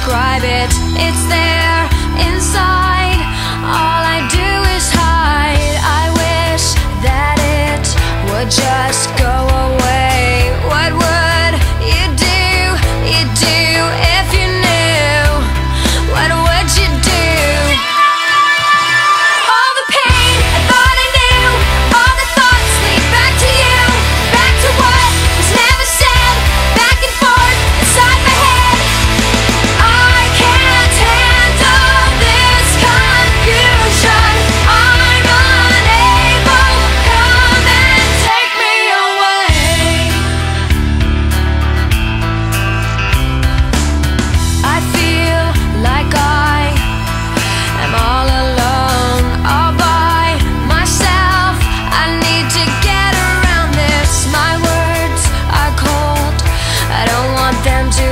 describe it. It's there inside. All I do is hide. I wish that it would just go away. What would you do? You'd do if you knew. What would you do? All the pain I thought I knew, all the thoughts lead back to you, back to what was never said, back and forth inside my head. I can't handle this confusion. I'm unable. Come and take me away. I feel like I am all alone, all by myself. I need to get around this. My words are cold. I don't want them to